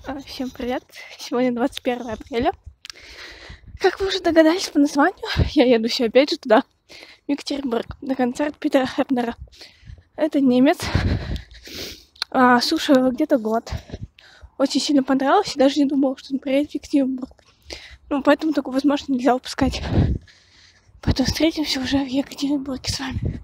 Всем привет! Сегодня 21 апреля. Как вы уже догадались по названию, я еду все опять же туда, в Екатеринбург, на концерт Питера Хепнера. Это немец. Слушаю его где-то год. Очень сильно понравилось, и даже не думала, что он приедет в Екатеринбург. Поэтому такую возможность нельзя упускать. Поэтому встретимся уже в Екатеринбурге с вами.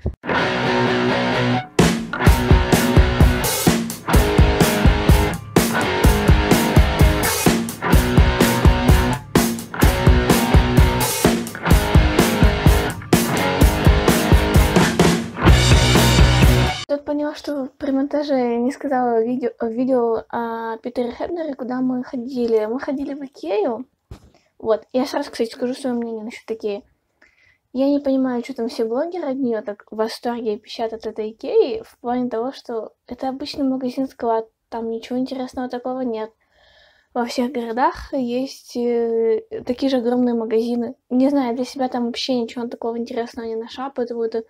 Тут поняла, что при монтаже не сказала видео о Питере Хепнере, куда мы ходили. Мы ходили в Икею. Вот. Я сразу, кстати, скажу свое мнение насчет Икеи. Я не понимаю, что там все блогеры от нее так в восторге пищат от этой Икеи, в плане того, что это обычный магазин-склад, там ничего интересного такого нет. Во всех городах есть такие же огромные магазины. Не знаю, для себя там вообще ничего такого интересного не нашла, поэтому это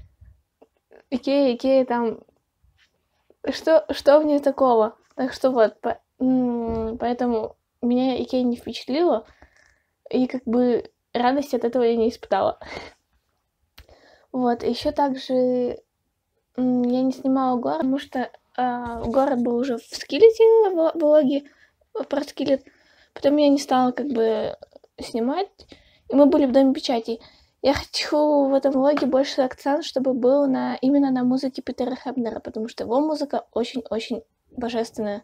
Икея, там... Что в ней такого? Так что вот, поэтому меня Икея не впечатлила, и радости от этого я не испытала. Вот, еще также я не снимала город, потому что город был уже в Скиллете, в влоге про Скиллет. Потом я не стала снимать, и мы были в Доме печати. Я хочу в этом влоге больше акцент, чтобы был именно на музыке Питера Хепнера, потому что его музыка очень-очень божественная.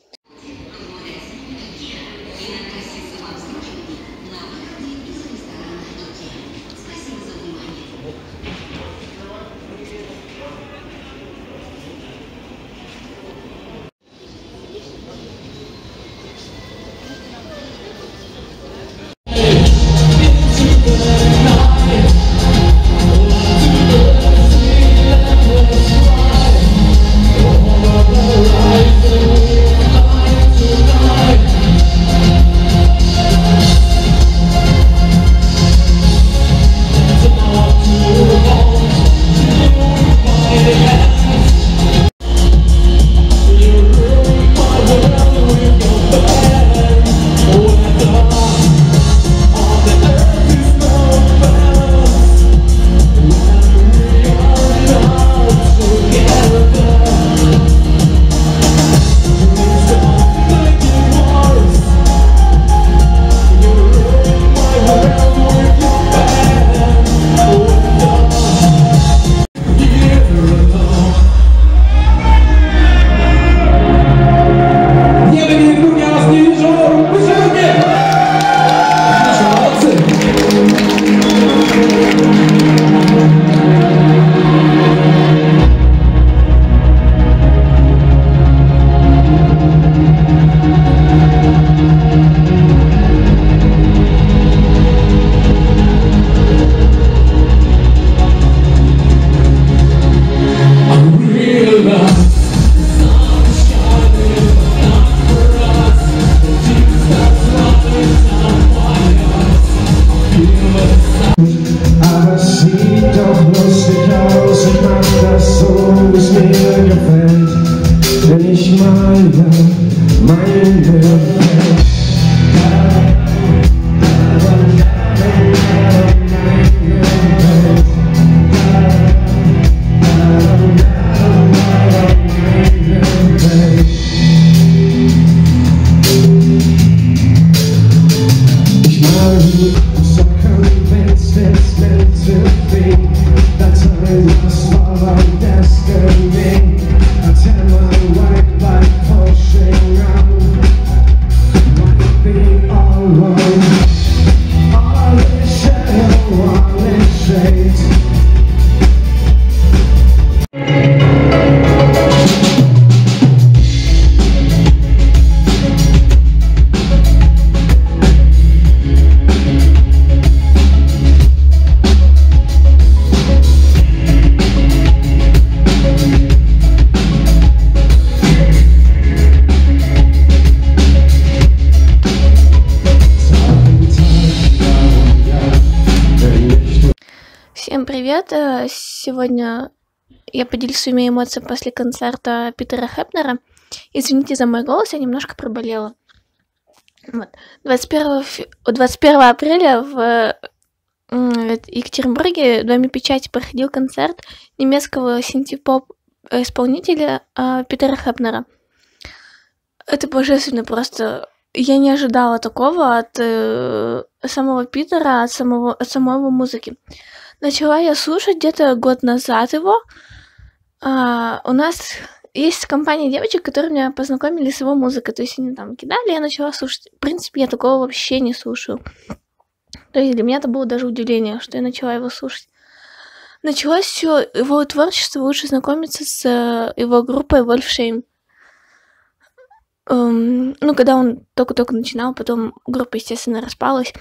Всем привет! Сегодня я поделюсь своими эмоциями после концерта Питера Хепнера. Извините за мой голос, я немножко проболела. Вот. 21 апреля в Екатеринбурге в Доме печати проходил концерт немецкого синти-поп исполнителя Питера Хепнера. Это божественно просто. Я не ожидала такого от самого Питера, от самой его музыки. Начала я слушать где-то год назад его. У нас есть компания девочек, которые меня познакомили с его музыкой. То есть они там кидали, я начала слушать. В принципе, я такого вообще не слушаю. То есть для меня это было даже удивление, что я начала его слушать. Началось все его творчество лучше знакомиться с его группой Wolfsheim. Когда он только-только начинал, потом группа, естественно, распалась.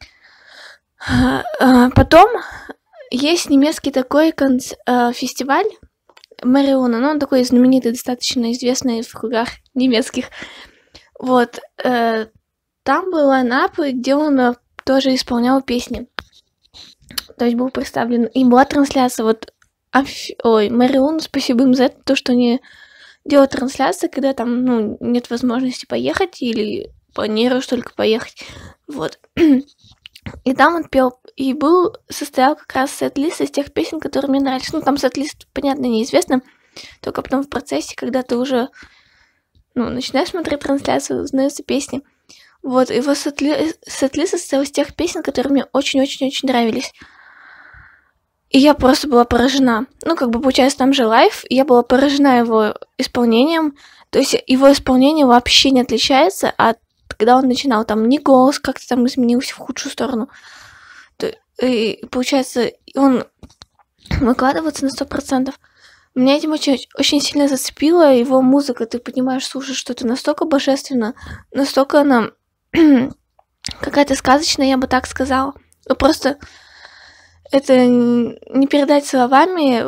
Потом есть немецкий такой фестиваль Мариона, он такой знаменитый, достаточно известный в кругах немецких. Вот. Там был лайнап, где он тоже исполнял песни. То есть был представлен. И была трансляция. Вот. Мариону спасибо им за это, то, что они делают трансляции, когда там, нет возможности поехать или планируешь только поехать. Вот. И там он пел, и состоял как раз сет-лист из тех песен, которые мне нравились. Там сет-лист, понятно, неизвестно, только потом в процессе, когда ты уже, начинаешь смотреть трансляцию, узнаются песни. Вот, его сет-лист состоял из тех песен, которые мне очень-очень-очень нравились. И я просто была поражена. Получается, там же лайв, и я была поражена его исполнением. То есть его исполнение вообще не отличается от когда он начинал, там не голос как-то там изменился в худшую сторону. И получается, он выкладывается на 100%. Меня этим очень сильно зацепила его музыка. Ты понимаешь, слушаешь, что это настолько божественно, настолько она какая-то сказочная, я бы так сказала. Просто это не передать словами.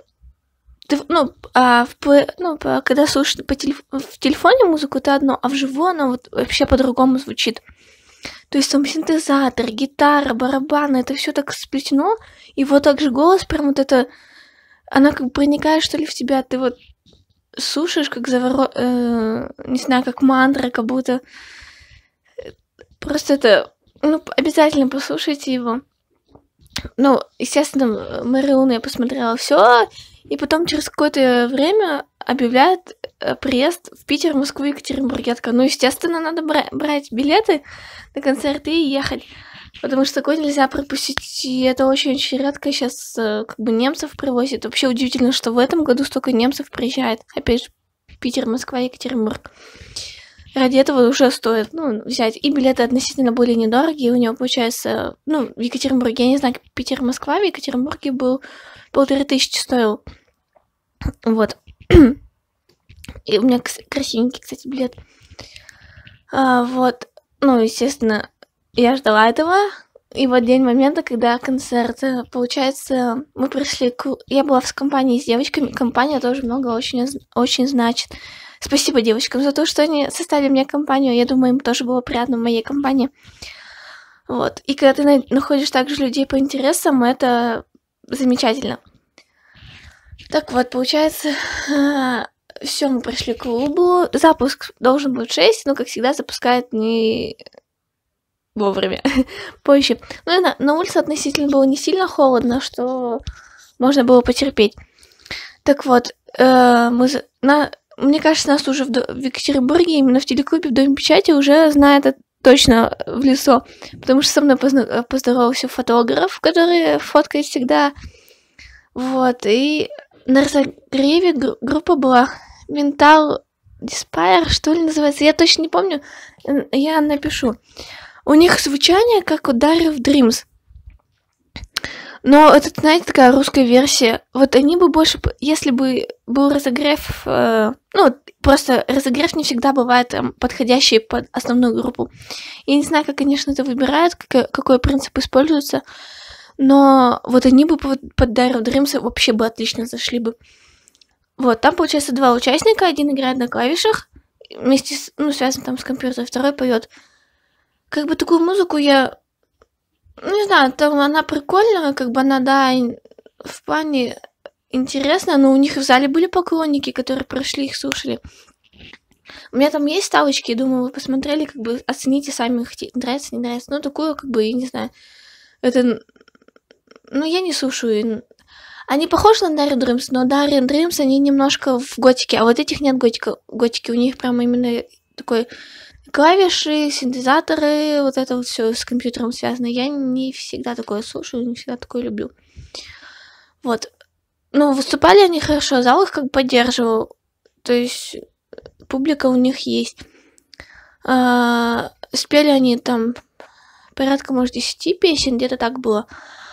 Когда слушаешь в телефоне музыку, это одно, а вживую она вот вообще по-другому звучит. То есть там синтезатор, гитара, барабаны, это все так сплетено, и вот также голос прям вот это, она как бы проникает, что ли, в тебя, ты вот слушаешь, как не знаю, как мантра, как будто просто это, обязательно послушайте его. Естественно, Марион я посмотрела все. И потом через какое-то время объявляют приезд в Питер, Москву, Екатеринбург. Я такая, естественно, надо брать билеты на концерты и ехать. Потому что такое нельзя пропустить. И это очень-очень редко сейчас немцев привозят. Вообще удивительно, что в этом году столько немцев приезжает. Опять же, Питер, Москва, Екатеринбург. Ради этого уже стоит взять. И билеты относительно более недорогие. У него получается, в Екатеринбурге, я не знаю, Питер, Москва, в Екатеринбурге был 1500 стоил. Вот. И у меня красивенький, кстати, билет. Вот. Естественно, я ждала этого. И вот день момента, когда концерт, получается, мы пришли Я была в компании с девочками. Компания тоже много очень значит. Спасибо девочкам за то, что они составили мне компанию. Я думаю, им тоже было приятно в моей компании. Вот. И когда ты находишь также людей по интересам, это замечательно. Так вот, получается, все, мы пришли к клубу. Запуск должен быть 6, но, как всегда, запускает не вовремя, позже. На улице относительно было не сильно холодно, что можно было потерпеть. Так вот, мне кажется, нас уже в Екатеринбурге, именно в телеклубе в Доме печати, уже знают точно в лицо. Потому что со мной поздоровался фотограф, который фоткает всегда. Вот, и на разогреве группа была Mental Despair, что ли называется, я точно не помню, я напишу. У них звучание как у Dire Dreams. Но это, знаете, такая русская версия. Вот они бы больше... Если бы был разогрев... просто разогрев не всегда бывает подходящий под основную группу. Я не знаю, как, конечно, это выбирают, какой принцип используется. Но вот они бы под Dire Dreams вообще бы отлично зашли бы. Вот, там, получается, 2 участника. Один играет на клавишах, вместе с... связан там с компьютером, второй поет. Как бы такую музыку я... Не знаю, там она прикольная, как бы она, да, в плане интересная, но у них в зале были поклонники, которые прошли, их слушали. У меня там есть ставочки, думаю, вы посмотрели, как бы оцените сами, нравится, не нравится. Ну, такую, как бы, я не знаю, это... Ну, я не слушаю. Они похожи на Daria Dreams, но Daria Dreams, они немножко в готике, а вот этих нет готики. У них прям именно такой клавиши, синтезаторы, вот это вот все с компьютером связано. Я не всегда такое слушаю, не всегда такое люблю. Вот. Но выступали они хорошо, зал их как бы поддерживал. То есть публика у них есть. Спели они там порядка, может, 10 песен, где-то так было.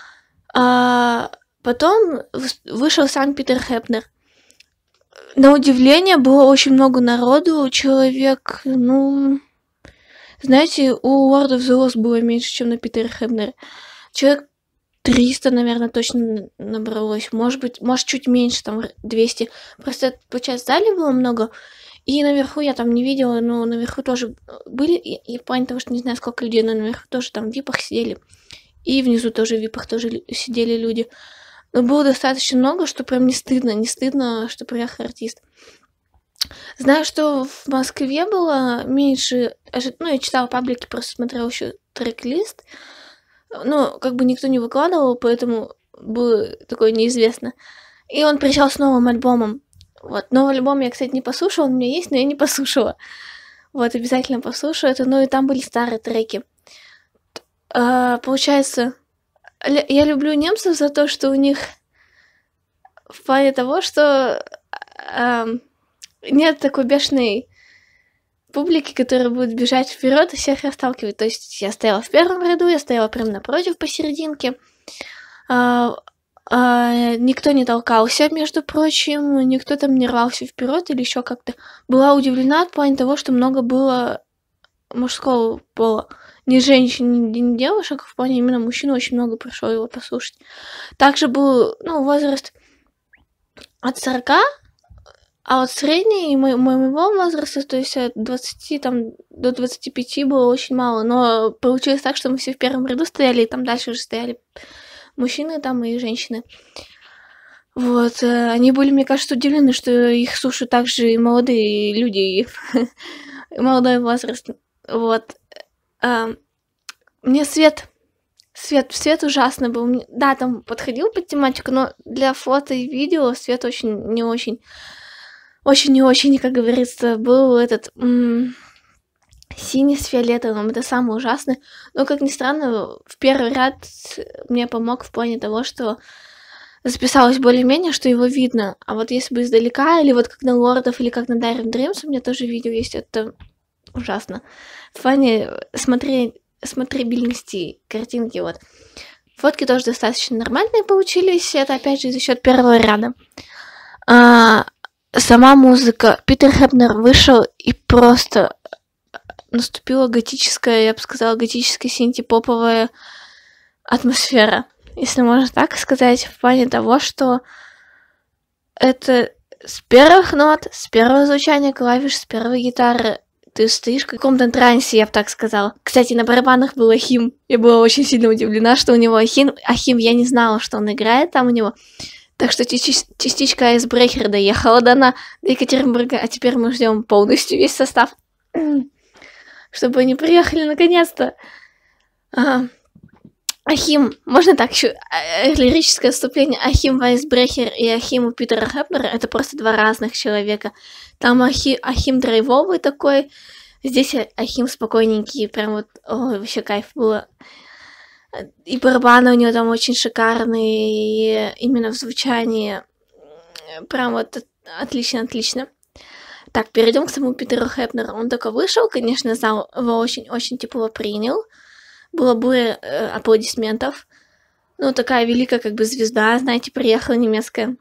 Потом вышел сам Питер Хепнер. На удивление, было очень много народу. Человек, ну... Знаете, у Lord of the Lost было меньше, чем на Питере Хепнере. Человек 300, наверное, точно набралось. Может, чуть меньше, там 200. Просто, получается, в зале было много. И наверху я там не видела, но наверху тоже были. И в плане того, что не знаю, сколько людей, но наверху тоже там в випах сидели. И внизу тоже в випах тоже сидели люди. Но было достаточно много, что прям не стыдно, что приехал артист. Знаю, что в Москве было меньше... Ну, я читала паблики, просто смотрела еще трек-лист. Ну, как бы никто не выкладывал, поэтому было такое неизвестно. И он приезжал с новым альбомом. Вот, новый альбом я, кстати, не послушала, он у меня есть, но я не послушала. Вот, обязательно послушаю это. Ну, и там были старые треки. Получается, я люблю немцев за то, что у них в плане того, что нет такой бешеной публики, которая будет бежать вперед и всех расталкивать. То есть я стояла в первом ряду, я стояла прямо напротив посерединке. Никто не толкался, между прочим, никто там не рвался вперед или еще как-то. Была удивлена в плане того, что много было мужского пола. Не женщин, не девушек, в плане именно мужчин очень много пришло его послушать. Также был, ну, возраст от 40, а вот средний моего возраста, то есть от 20 там, до 25 было очень мало. Но получилось так, что мы все в первом ряду стояли, и там дальше уже стояли мужчины там и женщины. Вот. Они были, мне кажется, удивлены, что их слушают также и молодые люди, и молодой возраст. Вот. Мне свет ужасно был. Да, там подходил под тематику, но для фото и видео свет очень не очень, как говорится, был этот синий с фиолетовым. Это самое ужасное. Но, как ни странно, в первый ряд мне помог в плане того, что записалось более-менее, что его видно. А вот если бы издалека, или вот как на Лордов, или как на Daria Dreams, у меня тоже видео есть, это ужасно. В плане смотрибельности картинки, вот. Фотки тоже достаточно нормальные получились. Это, опять же, за счет первого ряда. Сама музыка. Питер Хепнер вышел, и просто наступила готическая, я бы сказала, готическая синти-поповая атмосфера, если можно так сказать, в плане того, что это с первых нот, с первого звучания клавиш, с первой гитары ты стоишь в каком-то трансе, я бы так сказала. Кстати, на барабанах был Ахим. Я была очень сильно удивлена, что у него Ахим. Я не знала, что он играет там у него. Так что частичка Айсбрейкера доехала до Екатеринбурга, а теперь мы ждем полностью весь состав, чтобы они приехали наконец-то. Ахим, можно так еще, лирическое вступление, Ахим Айсбрейкер и Ахим у Питера Хепнера, это просто два разных человека. Там Ахим драйвовый такой, здесь Ахим спокойненький, прям вот, ой, вообще кайф было. И барабаны у него там очень шикарные, именно в звучании, прям вот отлично. Так, перейдем к самому Питеру Хепнеру. Он только вышел, конечно, зал его очень-очень тепло принял. Было буря аплодисментов. Ну, такая великая как бы звезда, знаете, приехала немецкая.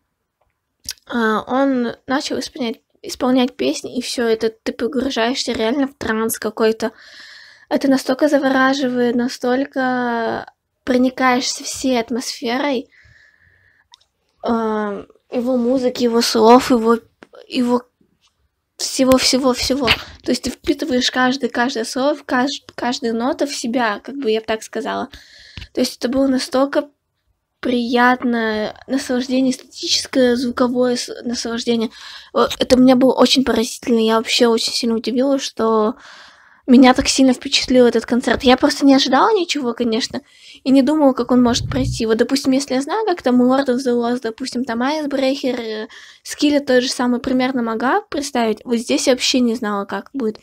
Он начал исполнять песни, и все это ты погружаешься реально в транс какой-то. Это настолько завораживает, настолько проникаешься всей атмосферой его музыки, его слов, его всего. То есть ты впитываешь каждое слово, каждую ноту в себя, как бы я бы так сказала. То есть это было настолько приятное наслаждение, эстетическое, звуковое наслаждение. Это у меня было очень поразительно. Я вообще очень сильно удивилась, что меня так сильно впечатлил этот концерт. Я просто не ожидала ничего, конечно, и не думала, как он может пройти. Вот, допустим, если я знаю, как там Lord of the Lost, допустим, там Icebreaker, Skillet тот же самый, примерно могла представить. Вот здесь я вообще не знала, как будет.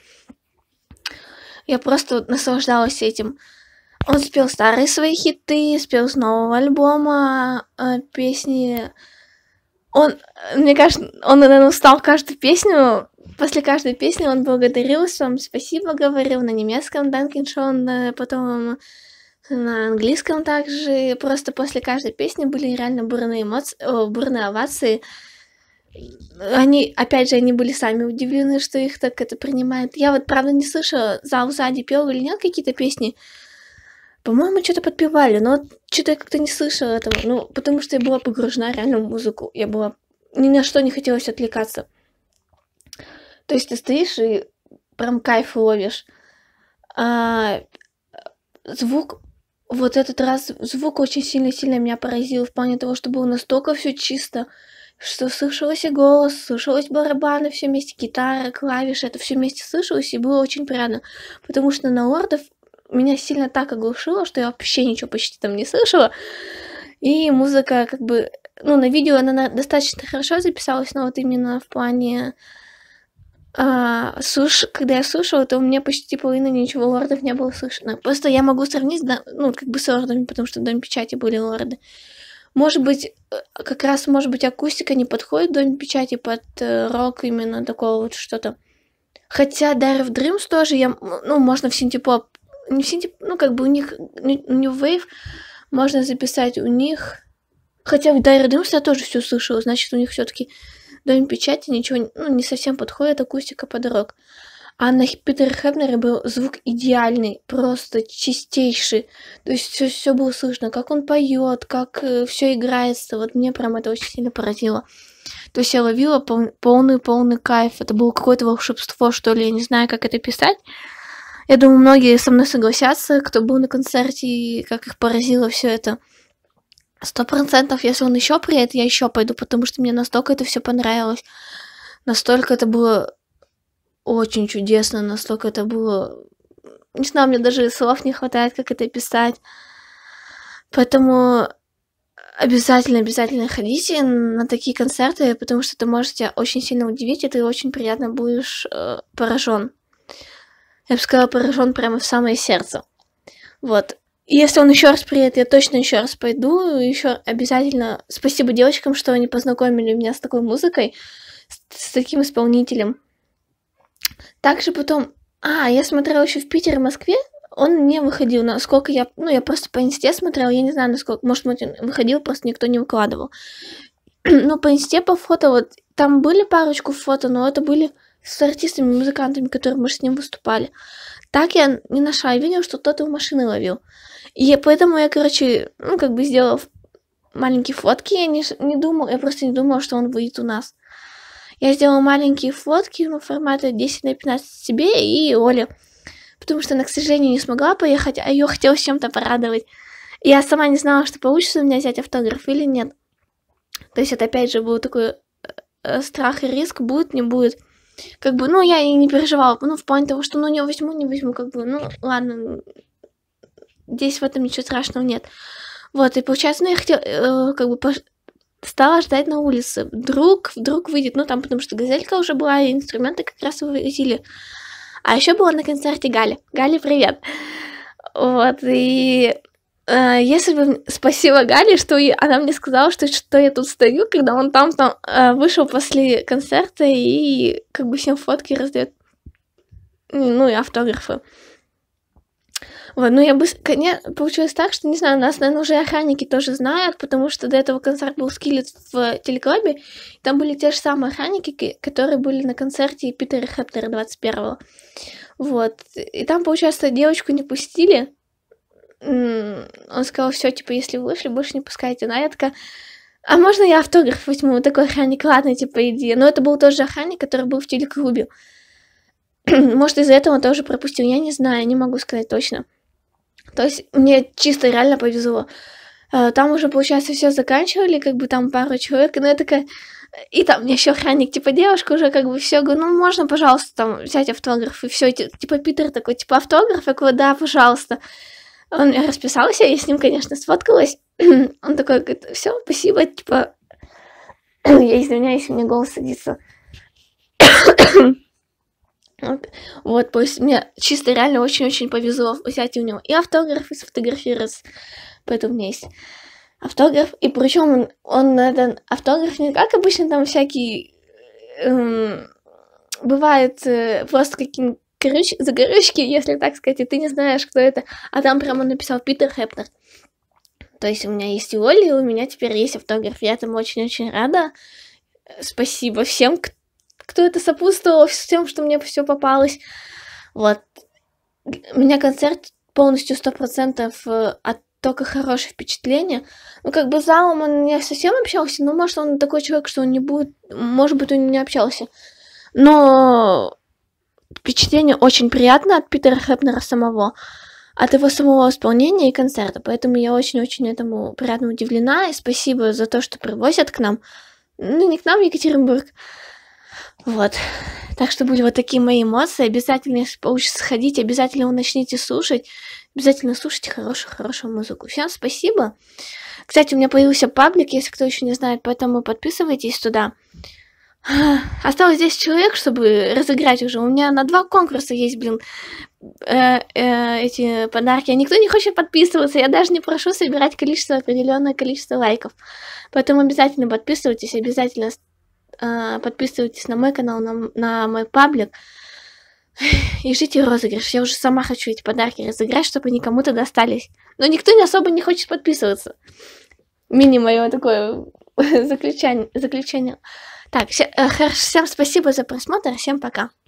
Я просто наслаждалась этим. Он спел старые свои хиты, спел с нового альбома песни. Мне кажется, он, наверное, устал каждую песню. После каждой песни он благодарил, вам спасибо говорил на немецком, Dankeschön, потом на английском также. Просто после каждой песни были реально бурные эмоции, бурные овации. Они, опять же, они были сами удивлены, что их так это принимают. Я вот, правда, не слышала, зал сзади пел или нет какие-то песни. По-моему, что-то подпевали, но что-то я как-то не слышала этого. Ну, потому что я была погружена реально в музыку. Я была... Ни на что не хотелось отвлекаться. То есть ты стоишь и прям кайф ловишь. Звук... Вот этот раз звук очень сильно-сильно меня поразил в плане того, что было настолько все чисто, что слышалось и голос, слышалось барабаны все вместе, гитара, клавиши, это все вместе слышалось, и было очень приятно. Потому что на лордов меня сильно так оглушило, что я вообще ничего почти там не слышала. И музыка как бы... Ну, на видео она достаточно хорошо записалась, но вот именно в плане... когда я слушала, то у меня почти половины ничего лордов не было слышно. Просто я могу сравнить, ну, как бы с лордами, потому что в Доме печати были лорды. Может быть, как раз, может быть, акустика не подходит в Доме печати под рок именно такого вот что-то. Хотя Dire of Dreams тоже ну, можно в синтепоп... Не в синтепоп, ну, как бы у них New Wave можно записать у них... Хотя в Dire of Dreams я тоже все слышала, значит, у них все-таки в Доме печати ничего, ну, не совсем подходит акустика под рок. А на Питере Хепнере был звук идеальный, просто чистейший. То есть все было слышно, как он поет, как все играется. Вот мне прям это очень сильно поразило. То есть я ловила полный кайф. Это было какое-то волшебство, что ли. Я не знаю, как это писать. Я думаю, многие со мной согласятся, кто был на концерте, и как их поразило все это. 100%, если он еще приедет, я еще пойду, потому что мне настолько это все понравилось. Настолько это было очень чудесно, настолько это было... Не знаю, мне даже слов не хватает, как это писать. Поэтому обязательно ходите на такие концерты, потому что это может тебя очень сильно удивить, и ты очень приятно будешь поражен. Я бы сказала, поражен прямо в самое сердце. Вот. И если он еще раз приедет, я точно еще раз пойду. Еще обязательно спасибо девочкам, что они познакомили меня с такой музыкой, с таким исполнителем. Также потом... я смотрела еще в Питере, Москве. Он не выходил, насколько я... Ну, я просто по инсте смотрела, я не знаю, насколько... Может быть, он выходил, просто никто не выкладывал. Ну, по инсте, по фото, вот... Там были парочку фото, но это были с артистами, музыкантами, которые мы с ним выступали. Так я не нашла. Я видела, что кто-то в машины ловил. И поэтому я, короче, ну, как бы сделала маленькие фотки. Я просто не думала, что он выйдет у нас. Я сделала маленькие фотки, ну, формата 10×15 себе и Оле. Потому что она, к сожалению, не смогла поехать, а ее хотелось чем-то порадовать. И я сама не знала, что получится у меня взять автограф или нет. То есть это, опять же, был такой страх и риск, будет, не будет. Как бы, ну, я и не переживала, ну, в плане того, что, ну, не возьму, как бы, ну, ладно, здесь в этом ничего страшного нет. Вот, и получается, ну, я хотела, как бы, стала ждать на улице. Вдруг выйдет, ну, там, потому что газелька уже была, и инструменты как раз вывозили. А еще была на концерте Галя. Галя, привет. Вот, и... Если бы... Спасибо Гале, что она мне сказала, что я тут стою, когда он там вышел после концерта и как бы всем фотки раздает. Ну и автографы. Вот, ну я бы... Получилось так, что, не знаю, нас, наверное, уже охранники тоже знают, потому что до этого концерт был Skillet в телеклубе. Там были те же самые охранники, которые были на концерте Питера Хепнера 21-го. Вот. И там, получается, девочку не пустили. Он сказал, все, типа, если вы вышли, больше не пускайте. Но я такая, а можно я автограф возьму? Такой охранник, ладно, типа, иди. Но это был тот же охранник, который был в телеклубе. Может, из-за этого он тоже пропустил. Я не знаю, не могу сказать точно. То есть мне чисто реально повезло. Там уже, получается, все заканчивали, как бы там пару человек, но я такая... И там мне еще охранник, типа, девушка уже как бы все, говорю, ну, можно, пожалуйста, там, взять автограф, и все, типа, Питер такой, типа, автограф, я говорю, да, пожалуйста. Он мне расписался, я с ним, конечно, сфоткалась. Он такой, говорит, все, спасибо, типа, я извиняюсь, мне голос садится. Вот, то есть мне чисто реально очень-очень повезло взять у него и автограф, и сфотографироваться, поэтому у меня есть автограф, и причем он этот автограф не как обычно там всякий бывает просто какие-нибудь загорючки, если так сказать, и ты не знаешь, кто это, а там прямо написал Питер Хепнер. То есть у меня есть его, и у меня теперь есть автограф. Я этому очень-очень рада. Спасибо всем, кто это сопутствовал, всем, что мне все попалось. Вот. У меня концерт полностью 100% от только хорошее впечатление. Ну, как бы залом он не совсем общался, но, может, он такой человек, что он не будет... Может быть, он не общался. Но впечатление очень приятное от Питера Хепнера самого, от его самого исполнения и концерта. Поэтому я очень-очень этому приятно удивлена. И спасибо за то, что привозят к нам. Ну, не к нам, в Екатеринбург. Вот. Так что были вот такие мои эмоции. Обязательно, если получится сходить, обязательно вы начните слушать. Обязательно слушайте хорошую музыку. Всем спасибо. Кстати, у меня появился паблик, если кто еще не знает, поэтому подписывайтесь туда. Осталось 10 человек, чтобы разыграть уже. У меня на 2 конкурса есть, эти подарки. А никто не хочет подписываться. Я даже не прошу собирать определенное количество лайков. Поэтому обязательно подписывайтесь, обязательно подписывайтесь на мой канал, на мой паблик. И ждите розыгрыш. Я уже сама хочу эти подарки разыграть, чтобы они кому-то достались. Но никто не особо не хочет подписываться. Мини-моё такое заключение. Так, всем спасибо за просмотр. Всем пока.